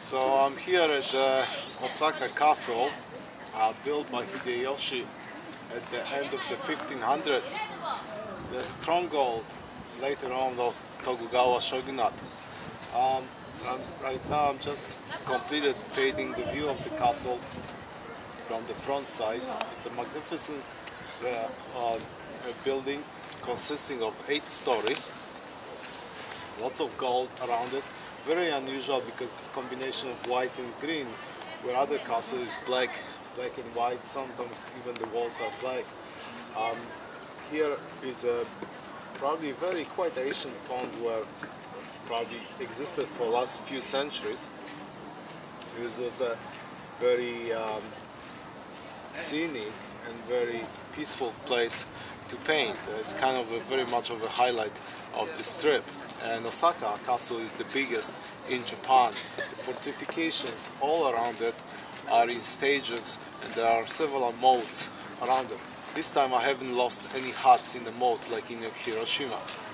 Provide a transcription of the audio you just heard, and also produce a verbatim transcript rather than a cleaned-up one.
So I'm here at the Osaka castle, uh, built by Hideyoshi at the end of the fifteen hundreds, the stronghold later on of Tokugawa shogunate. Um, I'm, right now I'm just completed painting the view of the castle from the front side. It's a magnificent uh, uh, building consisting of eight stories, lots of gold around it. Very unusual because it's a combination of white and green, where other castle is black, black and white. Sometimes even the walls are black. Um, here is a probably very quite ancient pond where probably existed for the last few centuries. It was a very um, scenic and very peaceful place to paint. It's kind of a, very much of a highlight of this trip. And Osaka castle is the biggest in Japan. The fortifications all around it are in stages, and there are several moats around it. This time I haven't lost any huts in the moat like in Hiroshima.